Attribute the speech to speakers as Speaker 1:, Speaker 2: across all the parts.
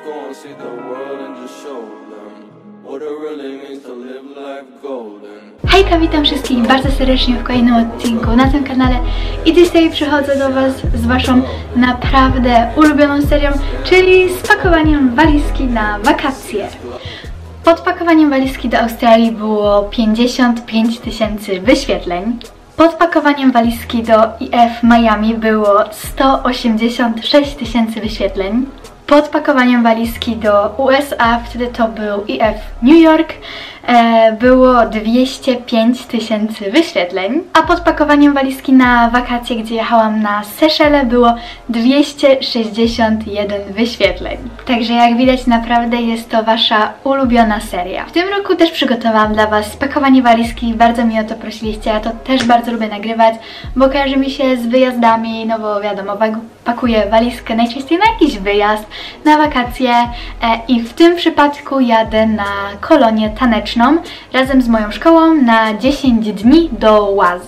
Speaker 1: go and see the world and just show them what it really means to live life golden.
Speaker 2: Hejka, witam wszystkich bardzo serdecznie w kolejnym odcinku na tym kanale i dzisiaj przychodzę do Was z Waszą naprawdę ulubioną serią, czyli z pakowaniem walizki na wakacje. Pod pakowaniem walizki do Australii było 55 000 wyświetleń. Pod pakowaniem walizki do IF Miami było 186 000 wyświetleń. Pod pakowaniem walizki do USA, wtedy to był IF New York, było 205 000 wyświetleń, a pod pakowaniem walizki na wakacje, gdzie jechałam na Seszele, było 261 wyświetleń. Także jak widać, naprawdę jest to Wasza ulubiona seria. W tym roku też przygotowałam dla Was pakowanie walizki, bardzo mi o to prosiliście, ja to też bardzo lubię nagrywać, bo kojarzy mi się z wyjazdami, no bo wiadomo, pakuję walizkę najczęściej na jakiś wyjazd, na wakacje i w tym przypadku jadę na kolonię taneczną razem z moją szkołą na 10 dni do Łaz.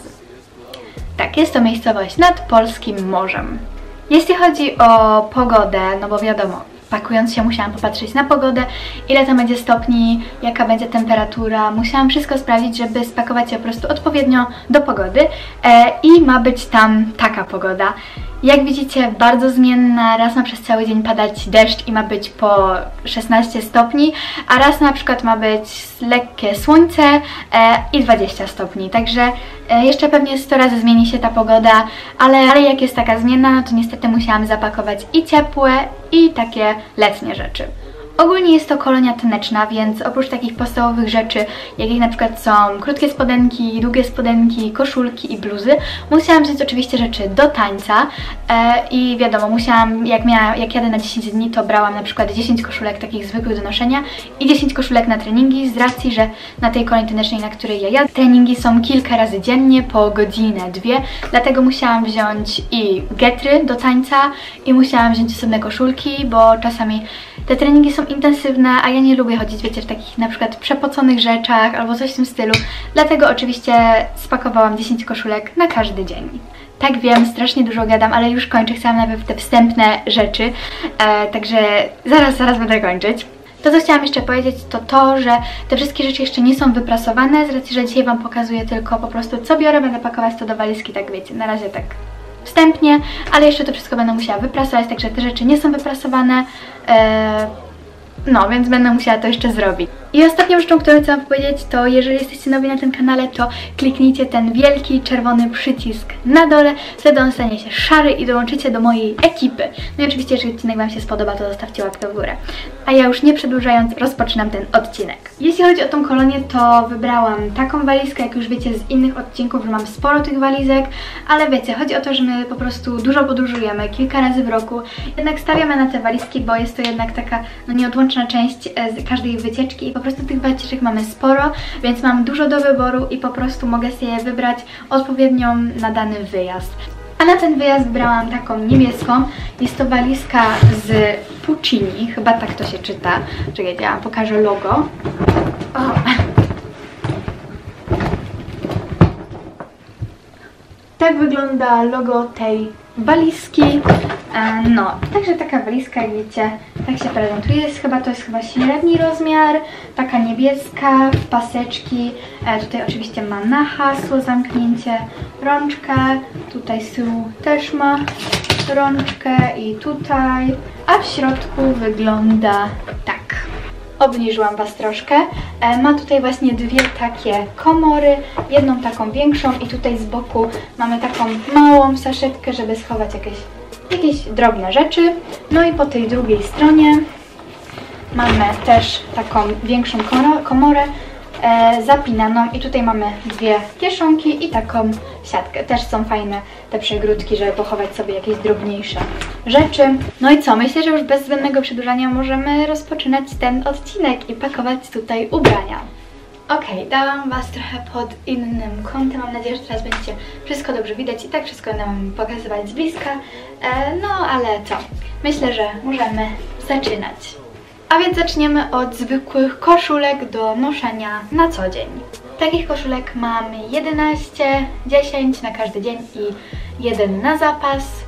Speaker 2: Tak, jest to miejscowość nad polskim morzem. Jeśli chodzi o pogodę, no bo wiadomo, pakując się musiałam popatrzeć na pogodę, ile tam będzie stopni, jaka będzie temperatura. Musiałam wszystko sprawdzić, żeby spakować się po prostu odpowiednio do pogody i ma być tam taka pogoda. Jak widzicie, bardzo zmienna, raz ma przez cały dzień padać deszcz i ma być po 16 stopni, a raz na przykład ma być lekkie słońce i 20 stopni, także jeszcze pewnie 100 razy zmieni się ta pogoda, ale jak jest taka zmienna, no to niestety musiałam zapakować i ciepłe, i takie letnie rzeczy. Ogólnie jest to kolonia taneczna, więc oprócz takich podstawowych rzeczy, jakich na przykład są krótkie spodenki, długie spodenki, koszulki i bluzy, musiałam wziąć oczywiście rzeczy do tańca i wiadomo, musiałam, jak jadę na 10 dni, to brałam na przykład 10 koszulek takich zwykłych do noszenia i 10 koszulek na treningi, z racji, że na tej kolonii tanecznej, na której ja jadę, treningi są kilka razy dziennie, po godzinę, dwie, dlatego musiałam wziąć i getry do tańca i musiałam wziąć osobne koszulki, bo czasami te treningi są intensywne, a ja nie lubię chodzić, wiecie, w takich na przykład przepoconych rzeczach albo coś w tym stylu. Dlatego oczywiście spakowałam 10 koszulek na każdy dzień. Tak, wiem, strasznie dużo gadam, ale już kończę. Chciałam najpierw te wstępne rzeczy, także zaraz będę kończyć. To, co chciałam jeszcze powiedzieć, to to, że te wszystkie rzeczy jeszcze nie są wyprasowane, z racji, że dzisiaj Wam pokazuję tylko po prostu, co biorę, będę pakować to do walizki, tak wiecie, na razie tak wstępnie, ale jeszcze to wszystko będę musiała wyprasować, także te rzeczy nie są wyprasowane, no, więc będę musiała to jeszcze zrobić. I ostatnią rzeczą, którą chcę Wam powiedzieć, to jeżeli jesteście nowi na tym kanale, to kliknijcie ten wielki czerwony przycisk na dole, wtedy on stanie się szary i dołączycie do mojej ekipy. No i oczywiście, jeżeli odcinek Wam się spodoba, to zostawcie łapkę w górę. A ja już nie przedłużając, rozpoczynam ten odcinek. Jeśli chodzi o tą kolonię, to wybrałam taką walizkę, jak już wiecie z innych odcinków, że mam sporo tych walizek, ale wiecie, chodzi o to, że my po prostu dużo podróżujemy, kilka razy w roku, jednak stawiamy na te walizki, bo jest to jednak taka no, nieodłączna część z każdej wycieczki i po prostu tych wycieczek mamy sporo, więc mam dużo do wyboru i po prostu mogę sobie wybrać odpowiednią na dany wyjazd. A na ten wyjazd wybrałam taką niebieską. Jest to walizka z Puccini, chyba tak to się czyta. Czekajcie, ja wam pokażę logo. O. Tak wygląda logo tej walizki. No, także taka walizka, jak wiecie, tak się prezentuje. To jest chyba średni rozmiar, taka niebieska, paseczki. Tutaj oczywiście ma na hasło zamknięcie, rączkę, tutaj z tyłu też ma rączkę i tutaj, a w środku wygląda tak. Obniżyłam Was troszkę. Ma tutaj właśnie dwie takie komory, jedną taką większą i tutaj z boku mamy taką małą saszetkę, żeby schować jakieś drobne rzeczy. No i po tej drugiej stronie mamy też taką większą komorę zapinaną i tutaj mamy dwie kieszonki i taką siatkę. Też są fajne te przegródki, żeby pochować sobie jakieś drobniejsze rzeczy. No i co? Myślę, że już bez zbędnego przedłużania możemy rozpoczynać ten odcinek i pakować tutaj ubrania. Okej, dałam Was trochę pod innym kątem. Mam nadzieję, że teraz będziecie wszystko dobrze widać i tak wszystko będę Wam pokazywać z bliska. No ale co? Myślę, że możemy zaczynać. A więc zaczniemy od zwykłych koszulek do noszenia na co dzień. Takich koszulek mam 11, 10 na każdy dzień i jeden na zapas.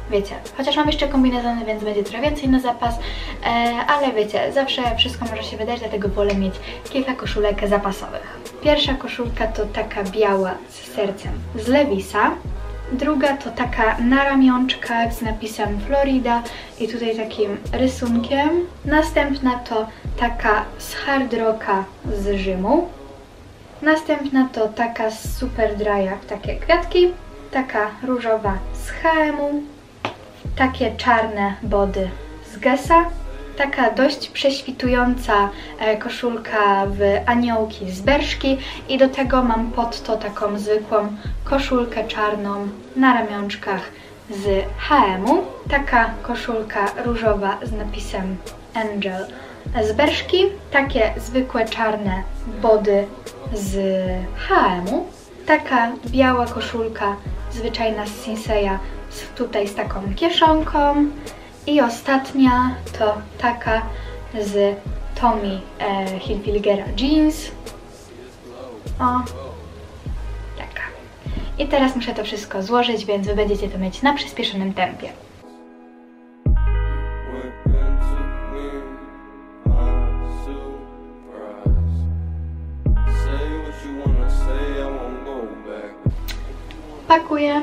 Speaker 2: wiecie, chociaż mam jeszcze kombinezony, więc będzie trochę więcej na zapas, ale wiecie, zawsze wszystko może się wydać, dlatego wolę mieć kilka koszulek zapasowych. Pierwsza koszulka to taka biała z sercem z Levisa. Druga to taka na ramionczkach z napisem Florida i tutaj takim rysunkiem. Następna to taka z Hard Rocka z Rzymu. Następna to taka z Super Dry'a, takie kwiatki. Taka różowa z H&M-u. Takie czarne body z Guessa. Taka dość prześwitująca koszulka w aniołki z Bershki i do tego mam pod to taką zwykłą koszulkę czarną na ramionczkach z H&M-u. Taka koszulka różowa z napisem Angel z Bershki. Takie zwykłe czarne body z H&M-u. Taka biała koszulka zwyczajna z Sinseya tutaj z taką kieszonką. I ostatnia to taka z Tommy Hilfigera Jeans. O, taka. I teraz muszę to wszystko złożyć, więc wy będziecie to mieć na przyspieszonym tempie. Pakuję.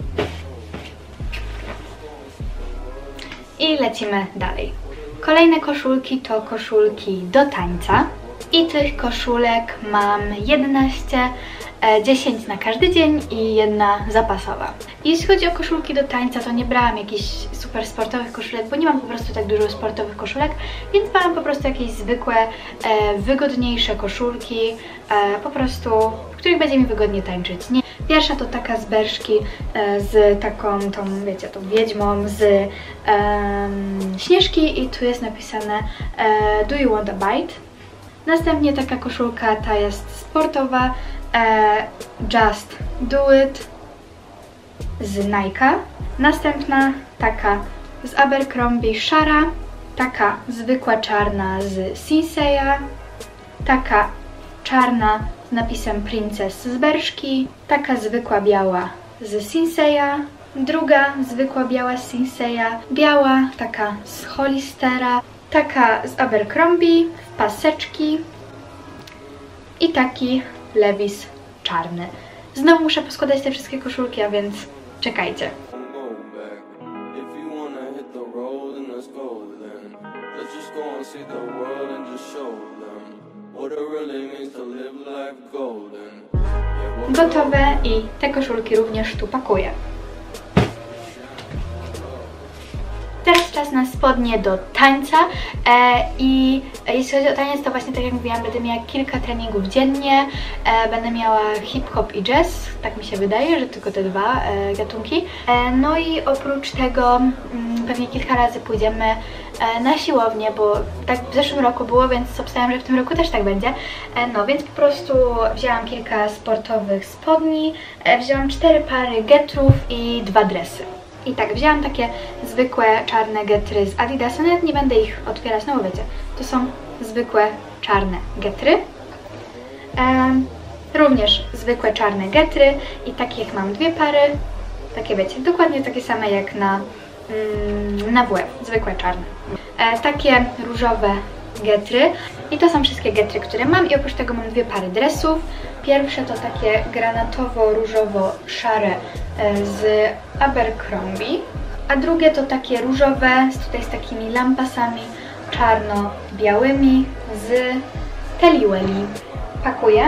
Speaker 2: I lecimy dalej. Kolejne koszulki to koszulki do tańca. I tych koszulek mam 11, 10 na każdy dzień i jedna zapasowa. Jeśli chodzi o koszulki do tańca, to nie brałam jakichś super sportowych koszulek, bo nie mam po prostu tak dużo sportowych koszulek, więc brałam po prostu jakieś zwykłe, wygodniejsze koszulki, po prostu, w których będzie mi wygodnie tańczyć. Nie. Pierwsza to taka z Bershki, z taką, tą, wiecie, tą wiedźmą z Śnieżki i tu jest napisane Do you want a bite? Następnie taka koszulka, ta jest sportowa, Just do it z Nike'a. Następna taka z Abercrombie szara, taka zwykła czarna z Sinseya, taka czarna z napisem Princess z Bershki, taka zwykła biała z Sinseya, druga zwykła biała z Sinseya, biała taka z Hollistera, taka z Abercrombie w paseczki i taki Levis czarny. Znowu muszę poskładać te wszystkie koszulki, a więc czekajcie. Gotowe i te koszulki również tu pakuję. Teraz czas na spodnie do tańca i jeśli chodzi o taniec, to właśnie tak jak mówiłam, będę miała kilka treningów dziennie, będę miała hip-hop i jazz, tak mi się wydaje, że tylko te dwa gatunki. No i oprócz tego pewnie kilka razy pójdziemy na siłownię, bo tak w zeszłym roku było, więc obstawiam, że w tym roku też tak będzie. No więc po prostu wzięłam kilka sportowych spodni, wzięłam 4 pary getrów i 2 dresy. I tak, wzięłam takie zwykłe czarne getry z Adidasa, nawet nie będę ich otwierać, no bo wiecie, to są zwykłe czarne getry. Również zwykłe czarne getry i takich mam 2 pary, takie wiecie, dokładnie takie same jak na WF, zwykłe czarne. Takie różowe getry i to są wszystkie getry, które mam i oprócz tego mam 2 pary dresów. Pierwsze to takie granatowo-różowo-szare z Abercrombie, a drugie to takie różowe, tutaj z takimi lampasami czarno-białymi z Telliwelli. Pakuję.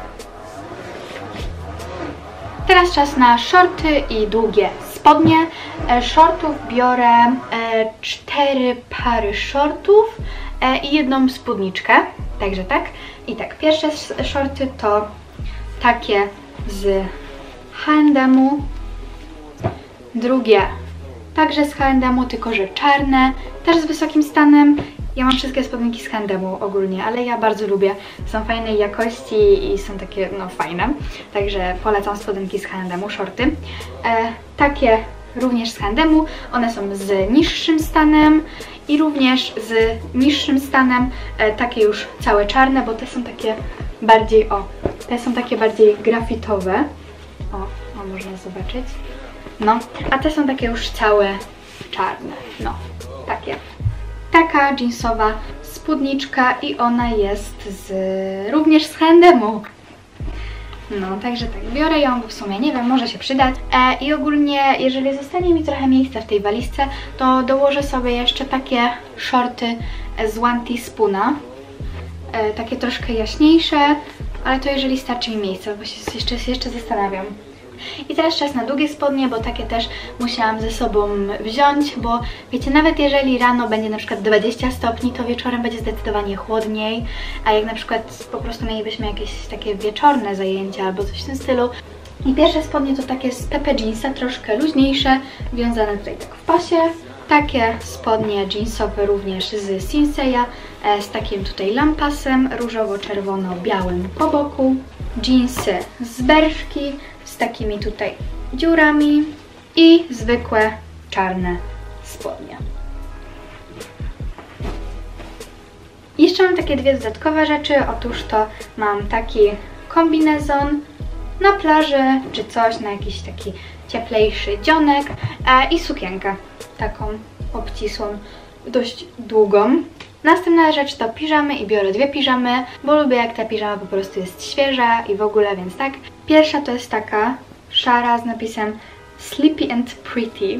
Speaker 2: Teraz czas na shorty i długie spodnie. Shortów biorę 4 pary shortów i jedną spódniczkę, także tak. I tak, pierwsze shorty to takie z H&M-u, drugie także z H&M-u, tylko że czarne, też z wysokim stanem. Ja mam wszystkie spodniki z H&M-u ogólnie, ale ja bardzo lubię, są fajnej jakości i są takie, no, fajne, także polecam spodniki z H&M-u, shorty. Takie również z H&M-u, one są z niższym stanem i również z niższym stanem takie już całe czarne, bo te są takie bardziej, te są takie bardziej grafitowe. O, można zobaczyć. No, a te są takie już całe czarne. No, takie. Taka jeansowa spódniczka i ona jest również z H&M-u. No, także tak, biorę ją, bo w sumie nie wiem, może się przydać. I ogólnie, jeżeli zostanie mi trochę miejsca w tej walizce, to dołożę sobie jeszcze takie shorty z One Teaspoona. Takie troszkę jaśniejsze, ale to jeżeli starczy mi miejsca, bo się jeszcze zastanawiam. I teraz czas na długie spodnie, bo takie też musiałam ze sobą wziąć, bo wiecie, nawet jeżeli rano będzie na przykład 20 stopni, to wieczorem będzie zdecydowanie chłodniej, a jak na przykład po prostu mielibyśmy jakieś takie wieczorne zajęcia albo coś w tym stylu. I pierwsze spodnie to takie z Pepe Jeansa, troszkę luźniejsze, wiązane tutaj tak w pasie. Takie spodnie jeansowe również z Sinseya, z takim tutaj lampasem różowo-czerwono-białym po boku. Jeansy z Bershki z takimi tutaj dziurami i zwykłe czarne spodnie. Jeszcze mam takie dwie dodatkowe rzeczy. Otóż to mam taki kombinezon na plażę czy coś, na jakiś taki cieplejszy dzionek i sukienkę taką obcisłą, dość długą. Następna rzecz to piżamy i biorę dwie piżamy, bo lubię jak ta piżama po prostu jest świeża i w ogóle, więc tak. Pierwsza to jest taka szara z napisem Sleepy and Pretty.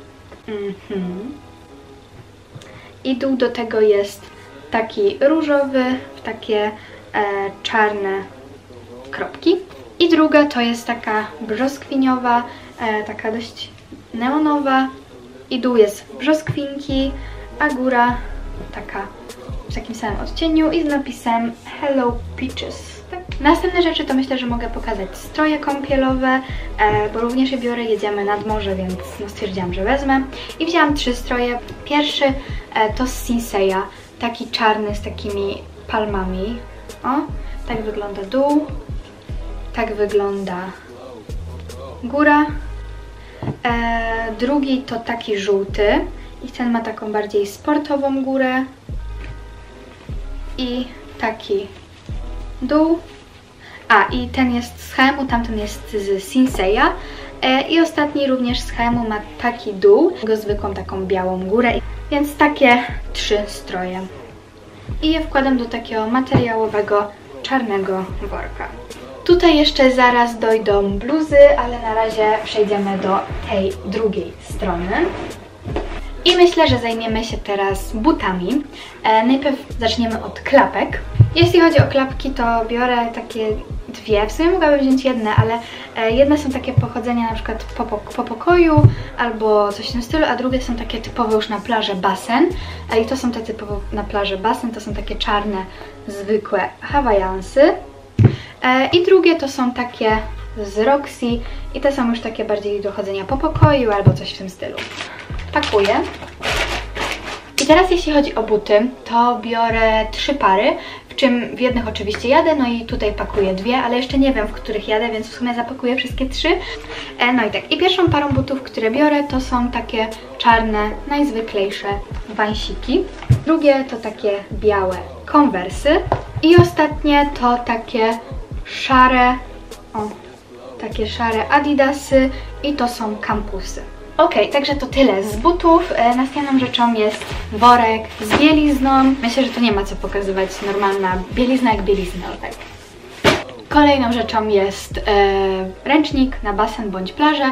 Speaker 2: I dół do tego jest taki różowy w takie czarne kropki. I druga to jest taka brzoskwiniowa, taka dość neonowa. I dół jest w brzoskwinki, a góra taka w takim samym odcieniu i z napisem Hello Peaches. Tak. Następne rzeczy to myślę, że mogę pokazać stroje kąpielowe, bo również je biorę, jedziemy nad morze, więc no stwierdziłam, że wezmę. I wzięłam 3 stroje. Pierwszy to z Sinseya, taki czarny z takimi palmami. O, tak wygląda dół, tak wygląda góra. Drugi to taki żółty i ten ma taką bardziej sportową górę i taki dół. A, i ten jest z H&M-u, tamten jest z Sinseya. I ostatni również z H&M-u ma taki dół, jego zwykłą taką białą górę. Więc takie 3 stroje. I je wkładam do takiego materiałowego, czarnego worka. Tutaj jeszcze zaraz dojdą bluzy, ale na razie przejdziemy do tej drugiej strony. I myślę, że zajmiemy się teraz butami. Najpierw zaczniemy od klapek. Jeśli chodzi o klapki, to biorę takie dwie. W sumie mogłabym wziąć jedne, ale jedne są takie pochodzenia na przykład po pokoju albo coś w tym stylu, a drugie są takie typowe już na plażę basen. I to są te typowo na plażę basen, to są takie czarne, zwykłe hawajjansy. I drugie to są takie z Roxy i te są już takie bardziej do chodzenia po pokoju albo coś w tym stylu. Pakuję. I teraz jeśli chodzi o buty, to biorę 3 pary, w czym w jednych oczywiście jadę, no i tutaj pakuję 2, ale jeszcze nie wiem, w których jadę, więc w sumie zapakuję wszystkie 3. No i tak, i pierwszą parą butów, które biorę, to są takie czarne, najzwyklejsze wansiki. Drugie to takie białe Conversy i ostatnie to takie szare, takie szare Adidasy i to są Campusy. Ok, także to tyle z butów. Następną rzeczą jest worek z bielizną. Myślę, że to nie ma co pokazywać, normalna bielizna jak bielizna, tak. Kolejną rzeczą jest ręcznik na basen bądź plażę.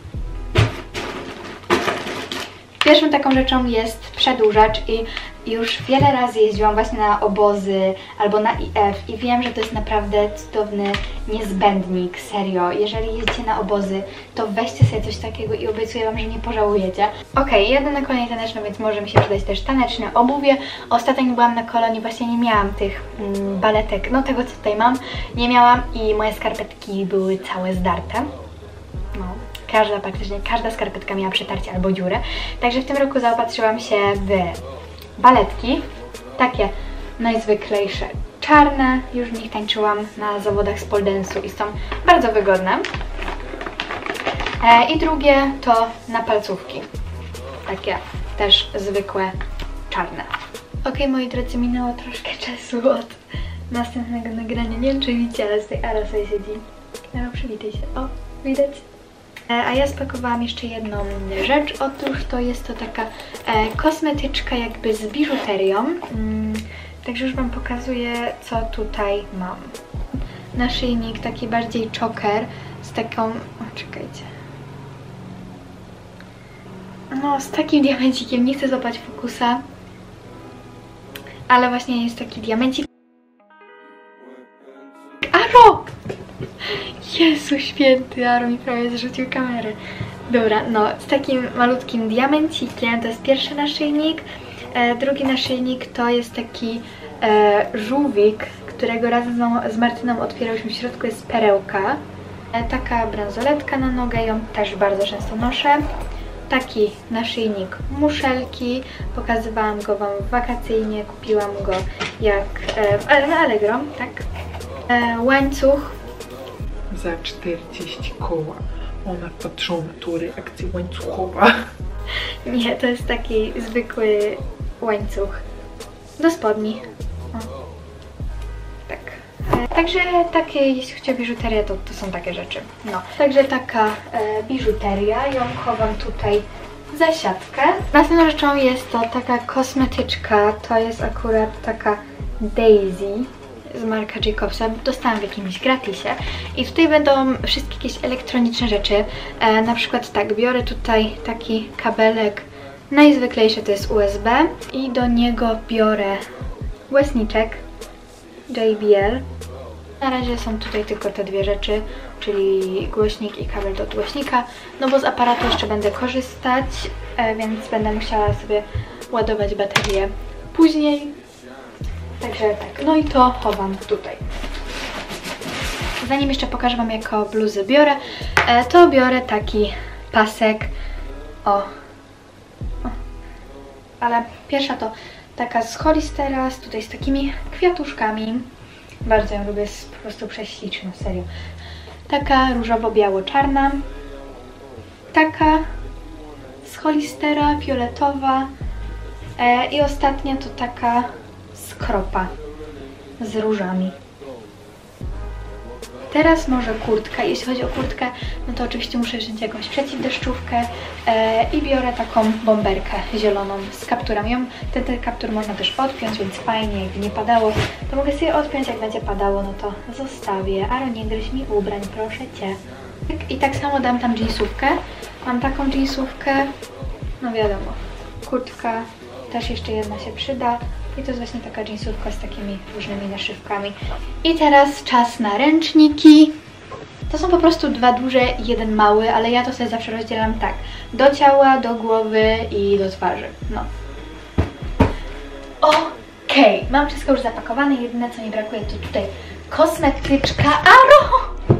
Speaker 2: Pierwszą taką rzeczą jest przedłużacz i już wiele razy jeździłam właśnie na obozy albo na IF i wiem, że to jest naprawdę cudowny niezbędnik, serio. Jeżeli jeździcie na obozy, to weźcie sobie coś takiego i obiecuję Wam, że nie pożałujecie. Okej, jadę na kolonie taneczną, więc może mi się przydać też taneczne obuwie. Ostatnio jak byłam na kolonii, właśnie nie miałam tych baletek, no tego co tutaj mam, nie miałam i moje skarpetki były całe zdarte. No. Praktycznie każda skarpetka miała przetarcie albo dziurę. Także w tym roku zaopatrzyłam się w baletki. Takie najzwyklejsze czarne. Już w nich tańczyłam na zawodach z pole dance'u i są bardzo wygodne. I drugie to na palcówki. Takie też zwykłe czarne. Ok, moi drodzy, minęło troszkę czasu od następnego nagrania. Nie wiem, czy widzicie, ale tutaj Ara sobie siedzi. No, przywitaj się. O, widać? A ja spakowałam jeszcze jedną rzecz. Otóż to jest to taka kosmetyczka jakby z biżuterią. Także już Wam pokazuję, co tutaj mam. Naszyjnik taki bardziej choker z taką... O, czekajcie. No, z takim diamencikiem. Nie chcę złapać fokusa. Ale właśnie jest taki diamencik. Aro! Jezu święty, Aro mi prawie zrzucił kamerę. Dobra, no z takim malutkim diamencikiem, to jest pierwszy naszyjnik. Drugi naszyjnik to jest taki żółwik, którego razem z Martyną otwierałyśmy. W środku jest perełka. Taka bransoletka na nogę, ją też bardzo często noszę. Taki naszyjnik muszelki, pokazywałam go Wam wakacyjnie, kupiłam go jak na Allegro, tak? Łańcuch.
Speaker 3: Za 40 koła. Ona patrzyła na tą reakcję łańcuchowa.
Speaker 2: Nie, to jest taki zwykły łańcuch do spodni. O. Tak. Także takie, jeśli chodzi o biżuterię, to są takie rzeczy. No, także taka biżuteria, ją chowam tutaj za siatkę. Następną rzeczą jest to taka kosmetyczka, to jest akurat taka Daisy z Marca Jacobsa, dostałam w jakimś gratisie i tutaj będą wszystkie jakieś elektroniczne rzeczy, na przykład tak, biorę tutaj taki kabelek, najzwyklejszy to jest USB i do niego biorę głośniczek JBL. Na razie są tutaj tylko te dwie rzeczy, czyli głośnik i kabel do głośnika, no bo z aparatu jeszcze będę korzystać, więc będę musiała sobie ładować baterię później. Także tak, no i to chowam tutaj. Zanim jeszcze pokażę Wam, jaką bluzę biorę, to biorę taki pasek. O. Ale pierwsza to taka z Hollistera, tutaj z takimi kwiatuszkami. Bardzo ją lubię, jest po prostu prześliczna, serio. Taka różowo-biało-czarna. Taka z Hollistera, fioletowa. I ostatnia to taka skropa z różami. Teraz może kurtka. Jeśli chodzi o kurtkę, no to oczywiście muszę wziąć jakąś przeciwdeszczówkę i biorę taką bomberkę zieloną z kapturem. Ten kaptur można też odpiąć, więc fajnie, jakby nie padało, to mogę sobie odpiąć, jak będzie padało, no to zostawię. Aro, nie gryź mi ubrań, proszę Cię. I tak samo dam tam dżinsówkę. Mam taką dżinsówkę, no wiadomo, kurtka też jeszcze jedna się przyda. I to jest właśnie taka dżinsówka z takimi różnymi naszywkami. I teraz czas na ręczniki. To są po prostu dwa duże i jeden mały, ale ja to sobie zawsze rozdzielam tak. Do ciała, do głowy i do twarzy. No. Okej, mam wszystko już zapakowane. Jedyne co mi brakuje to tutaj kosmetyczka. Aro!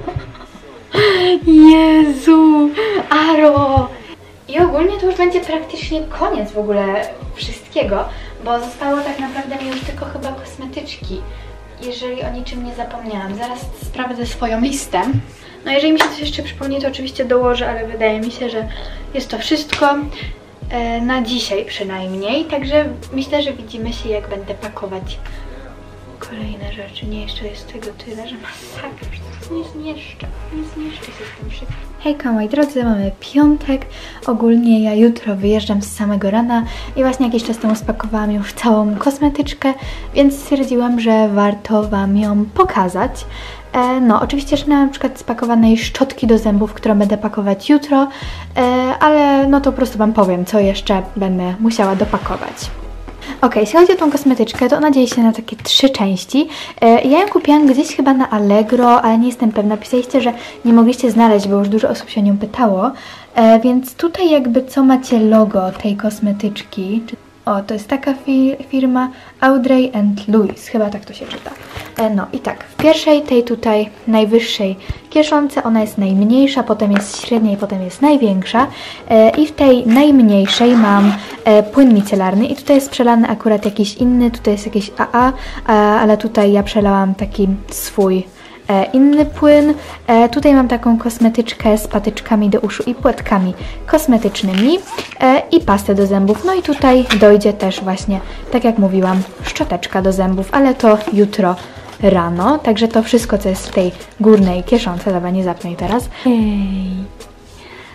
Speaker 2: Jezu! Aro! I ogólnie to już będzie praktycznie koniec w ogóle wszystkiego, bo zostało tak naprawdę mi już tylko chyba kosmetyczki, jeżeli o niczym nie zapomniałam. Zaraz sprawdzę swoją listę. No jeżeli mi się coś jeszcze przypomni, to oczywiście dołożę, ale wydaje mi się, że jest to wszystko na dzisiaj przynajmniej. Także myślę, że widzimy się, jak będę pakować kolejne rzeczy. Nie, jeszcze jest tego tyle, że masakra, nie zmieszczę się z tym wszystkim. Hejka moi drodzy, mamy piątek. Ogólnie ja jutro wyjeżdżam z samego rana i właśnie jakiś czas temu spakowałam już całą kosmetyczkę, więc stwierdziłam, że warto Wam ją pokazać. No, oczywiście jeszcze na przykład spakowanej szczotki do zębów, którą będę pakować jutro, ale no to po prostu Wam powiem, co jeszcze będę musiała dopakować. Ok, jeśli chodzi o tą kosmetyczkę, to ona dzieje się na takie 3 części. Ja ją kupiłam gdzieś chyba na Allegro, ale nie jestem pewna. Pisaliście, że nie mogliście znaleźć, bo już dużo osób się o nią pytało. Więc tutaj jakby co macie logo tej kosmetyczki. O, to jest taka firma Audrey & Louis, chyba tak to się czyta. No i tak, w pierwszej, tej tutaj najwyższej kieszonce, ona jest najmniejsza, potem jest średnia i potem jest największa. I w tej najmniejszej mam płyn micelarny i tutaj jest przelany akurat jakiś inny, tutaj jest jakiś AA, ale tutaj ja przelałam taki swój inny płyn. Tutaj mam taką kosmetyczkę z patyczkami do uszu i płatkami kosmetycznymi i pastę do zębów. No i tutaj dojdzie też właśnie, tak jak mówiłam, szczoteczka do zębów, ale to jutro rano. Także to wszystko, co jest w tej górnej kieszonce. Dobra, nie zapnę jej teraz. Hej.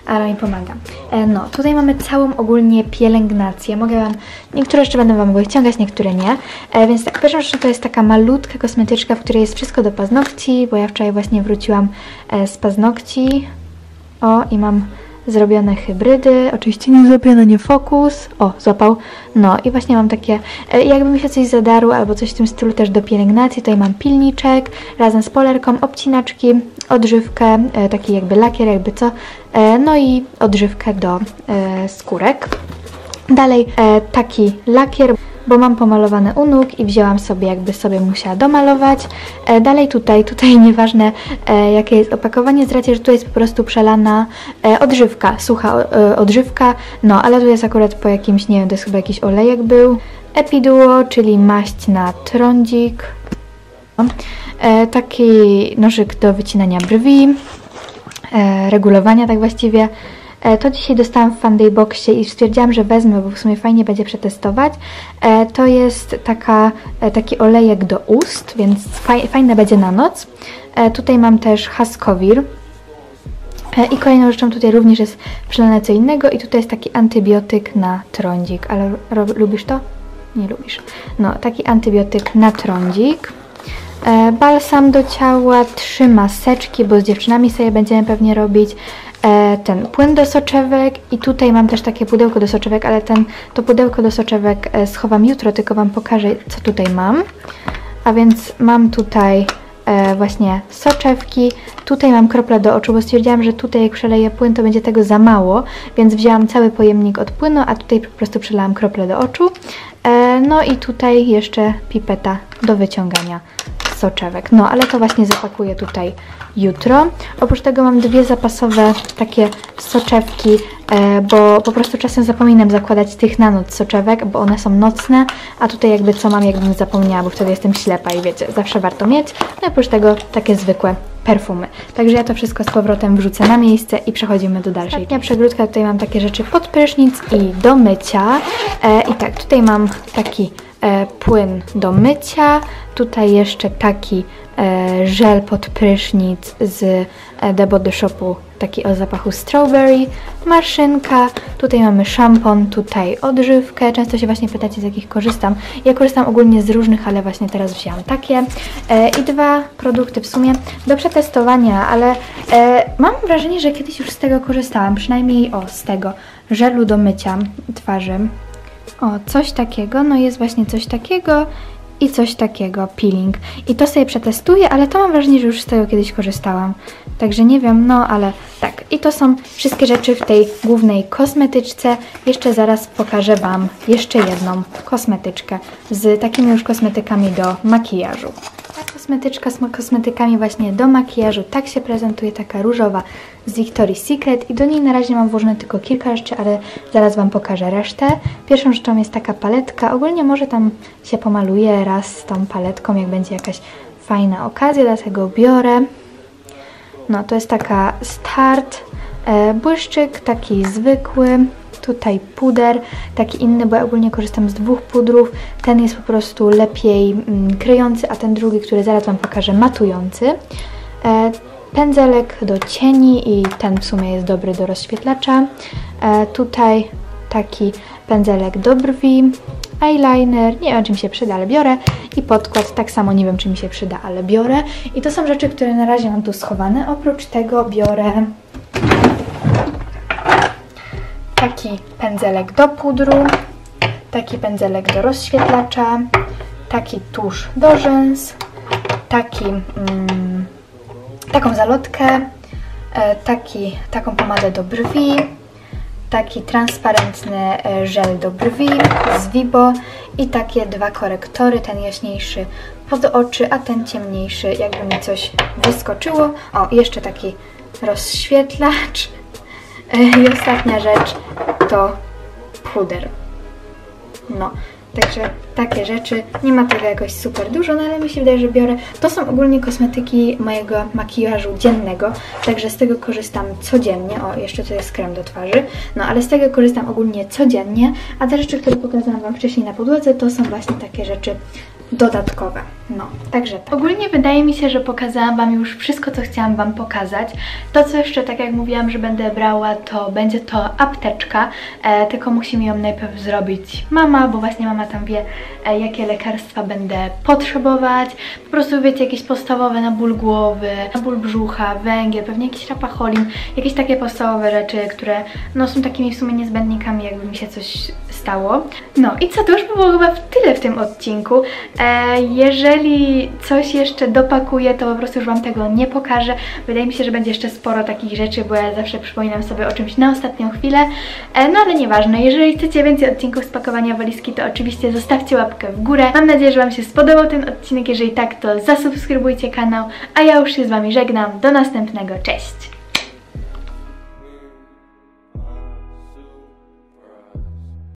Speaker 2: ale mi pomaga. No, tutaj mamy całą ogólnie pielęgnację. Mogę Wam, niektóre jeszcze będę Wam wyciągać, niektóre nie. Więc tak, pierwsza rzecz to jest taka malutka kosmetyczka, w której jest wszystko do paznokci, bo ja wczoraj właśnie wróciłam z paznokci. O, i mam zrobione hybrydy, oczywiście nie zrobione, nie fokus, o, złapał, no i właśnie mam takie, jakby mi się coś zadarło albo coś w tym stylu też do pielęgnacji, tutaj mam pilniczek razem z polerką, obcinaczki, odżywkę, taki jakby lakier, jakby co, no i odżywkę do skórek. Dalej taki lakier, bo mam pomalowane u nóg i wzięłam sobie, jakby sobie musiała domalować. Dalej tutaj nieważne jakie jest opakowanie, z racji, że tu jest po prostu przelana odżywka, sucha odżywka, no ale tu jest akurat po jakimś, nie wiem, to jest chyba jakiś olejek był. Epiduo, czyli maść na trądzik. Taki nożyk do wycinania brwi, regulowania tak właściwie. To dzisiaj dostałam w Funday Boxie i stwierdziłam, że wezmę, bo w sumie fajnie będzie przetestować. To jest taki olejek do ust, więc fajne będzie na noc. Tutaj mam też Haskowir. I kolejną rzeczą tutaj również jest przelane co innego i tutaj jest taki antybiotyk na trądzik. Ale lubisz to? Nie lubisz. No, taki antybiotyk na trądzik. Balsam do ciała, 3 maseczki, bo z dziewczynami sobie będziemy pewnie robić. Ten płyn do soczewek i tutaj mam też takie pudełko do soczewek, ale to pudełko do soczewek schowam jutro, tylko Wam pokażę, co tutaj mam. A więc mam tutaj właśnie soczewki, tutaj mam krople do oczu, bo stwierdziłam, że tutaj jak przeleję płyn, to będzie tego za mało, więc wzięłam cały pojemnik od płynu, a tutaj po prostu przelałam krople do oczu. No i tutaj jeszcze pipeta do wyciągania soczewek. No, ale to właśnie zapakuję tutaj jutro. Oprócz tego mam 2 zapasowe takie soczewki, bo po prostu czasem zapominam zakładać tych na noc soczewek, bo one są nocne, a tutaj jakby co mam, jakbym zapomniała, bo wtedy jestem ślepa i wiecie, zawsze warto mieć. No i oprócz tego takie zwykłe perfumy. Także ja to wszystko z powrotem wrzucę na miejsce i przechodzimy do dalszej. Ostatnia przegródka, tutaj mam takie rzeczy pod prysznic i do mycia. I tak, tutaj mam taki płyn do mycia, tutaj jeszcze taki żel pod prysznic z The Body Shopu, taki o zapachu strawberry, maszynka, tutaj mamy szampon, tutaj odżywkę. Często się właśnie pytacie, z jakich korzystam. Ja korzystam ogólnie z różnych, ale właśnie teraz wzięłam takie. I 2 produkty w sumie do przetestowania, ale mam wrażenie, że kiedyś już z tego korzystałam, przynajmniej z tego żelu do mycia twarzy. O, coś takiego, no jest właśnie coś takiego i coś takiego, peeling. I to sobie przetestuję, ale to mam wrażenie, że już z tego kiedyś korzystałam. Także nie wiem, no ale tak. I to są wszystkie rzeczy w tej głównej kosmetyczce. Jeszcze zaraz pokażę Wam jeszcze jedną kosmetyczkę z takimi już kosmetykami do makijażu. Ta kosmetyczka z kosmetykami właśnie do makijażu tak się prezentuje, taka różowa z Victoria's Secret i do niej na razie mam włożone tylko kilka rzeczy, ale zaraz Wam pokażę resztę. Pierwszą rzeczą jest taka paletka, ogólnie może tam się pomaluję raz z tą paletką, jak będzie jakaś fajna okazja, dlatego biorę. No to jest taka Start, błyszczyk taki zwykły. Tutaj puder, taki inny, bo ja ogólnie korzystam z 2 pudrów. Ten jest po prostu lepiej kryjący, a ten drugi, który zaraz Wam pokażę, matujący. Pędzelek do cieni i ten w sumie jest dobry do rozświetlacza. Tutaj taki pędzelek do brwi, eyeliner, nie wiem czy mi się przyda, ale biorę. I podkład, tak samo nie wiem czy mi się przyda, ale biorę. I to są rzeczy, które na razie mam tu schowane. Oprócz tego biorę taki pędzelek do pudru, taki pędzelek do rozświetlacza, taki tusz do rzęs, taką zalotkę, taką pomadę do brwi, taki transparentny żel do brwi z Vibo i takie 2 korektory, ten jaśniejszy pod oczy, a ten ciemniejszy, jakby mi coś wyskoczyło. O, i jeszcze taki rozświetlacz. I ostatnia rzecz to puder. No, także takie rzeczy. Nie ma tego jakoś super dużo, no ale mi się wydaje, że biorę. To są ogólnie kosmetyki mojego makijażu dziennego, także z tego korzystam codziennie. O, jeszcze tu jest krem do twarzy. No, ale z tego korzystam ogólnie codziennie, a te rzeczy, które pokazałam Wam wcześniej na podłodze, to są właśnie takie rzeczy dodatkowe. No, także tak. Ogólnie wydaje mi się, że pokazałam Wam już wszystko, co chciałam Wam pokazać. To, co jeszcze, tak jak mówiłam, że będę brała, to będzie to apteczka, tylko musi mi ją najpierw zrobić mama, bo właśnie mama tam wie, jakie lekarstwa będę potrzebować. Po prostu wiecie, jakieś podstawowe na ból głowy, na ból brzucha, węgiel, pewnie jakiś rapacholin, jakieś takie podstawowe rzeczy, które no są takimi w sumie niezbędnikami, jakby mi się coś stało. No i co, to już by było chyba tyle w tym odcinku. Jeżeli coś jeszcze dopakuję, to po prostu już Wam tego nie pokażę. Wydaje mi się, że będzie jeszcze sporo takich rzeczy, bo ja zawsze przypominam sobie o czymś na ostatnią chwilę. No ale nieważne, jeżeli chcecie więcej odcinków z pakowania walizki, to oczywiście zostawcie łapkę w górę. Mam nadzieję, że Wam się spodobał ten odcinek. Jeżeli tak, to zasubskrybujcie kanał, a ja już się z Wami żegnam. Do następnego, cześć!